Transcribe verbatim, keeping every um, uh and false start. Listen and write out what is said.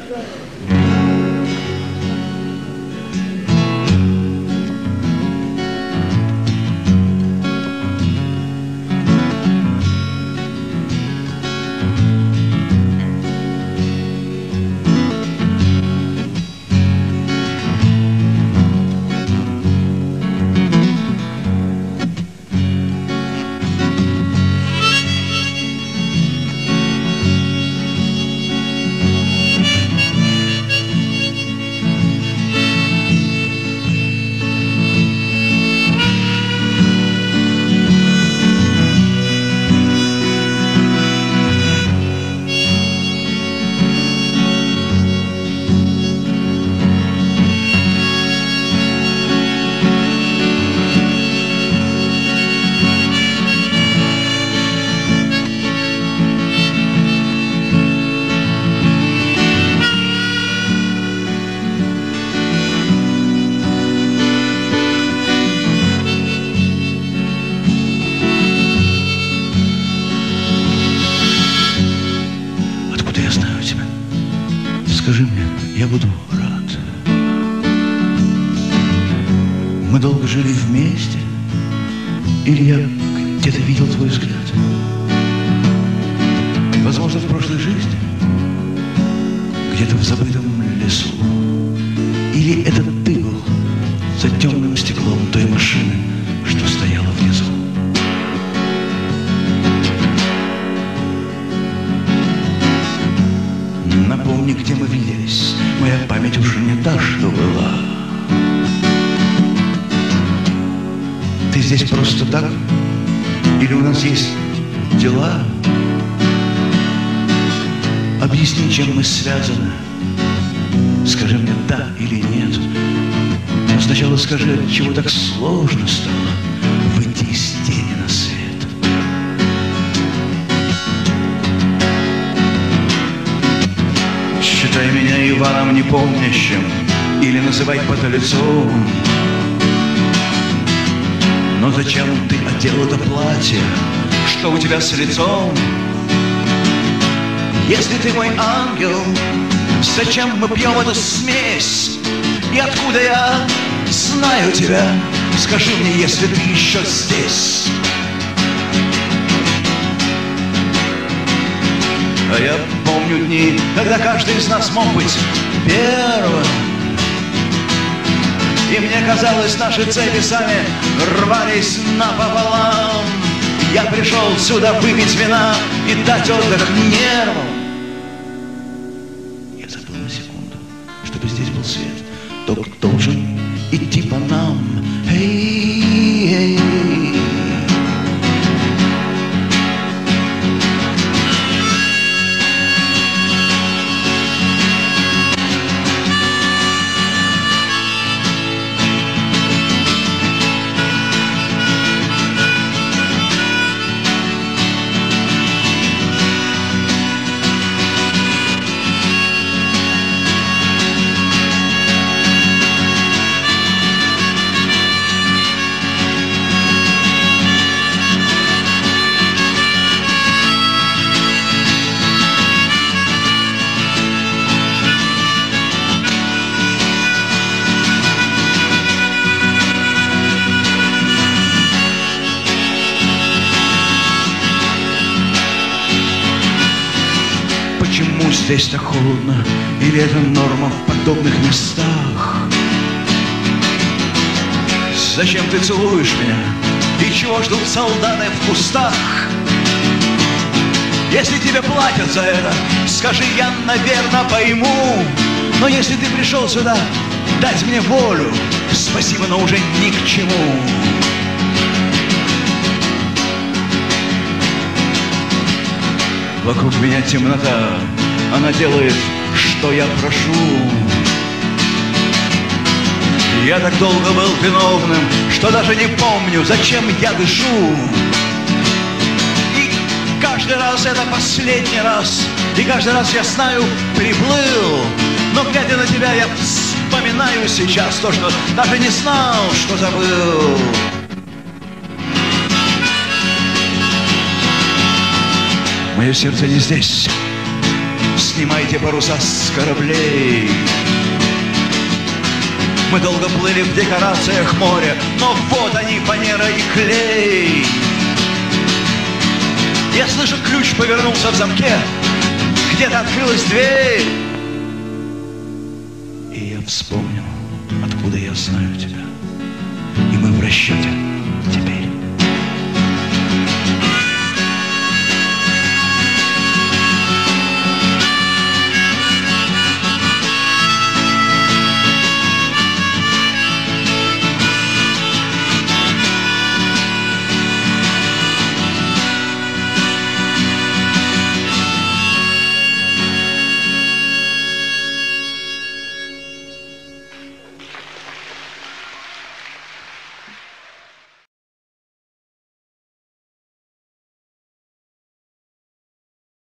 Скажи мне, я буду рад. Мы долго жили вместе, или я где-то видел твой взгляд? Возможно, в прошлой жизни, где-то в забытом лесу. Или это ты был за темным стеклом той машины, что стояла внизу. Напомни, где мы виделись. Моя память уже не та, что была. Ты здесь просто так? Или у нас есть дела? Объясни, чем мы связаны. Скажи мне да или нет. Но сначала скажи, отчего так сложно стало выйти из тени на свет. Считай меня Иваном непомнящим или называй подлецом. Но зачем ты одел это платье? Что у тебя с лицом? Если ты мой ангел, зачем мы пьем эту смесь? И откуда я знаю тебя? Скажи мне, если ты еще здесь. А я помню дни, когда каждый из нас мог быть первым. И мне казалось, наши цепи сами рвались напополам. Я пришел сюда выпить вина и дать отдых нервам. Я забыл на секунду, чтобы здесь был свет. Ток должен идти по нам. Эй, эй. Почему здесь так холодно? Или это норма в подобных местах? Зачем ты целуешь меня? И чего ждут солдаты в кустах? Если тебе платят за это, скажи, я, наверное, пойму. Но если ты пришел сюда дать мне волю, спасибо, но уже ни к чему. Вокруг меня темнота, она делает, что я прошу. Я так долго был виновным, что даже не помню, зачем я дышу. И каждый раз это последний раз, и каждый раз я знаю, приплыл. Но глядя на тебя, я вспоминаю сейчас то, что даже не знал, что забыл. Мое сердце не здесь. снимайте паруса с кораблей. Мы долго плыли в декорациях моря, но вот они, фанера и клей. Я слышу, ключ повернулся в замке, где-то открылась дверь. И я вспомнил, откуда я знаю тебя, и мы в расчете теперь.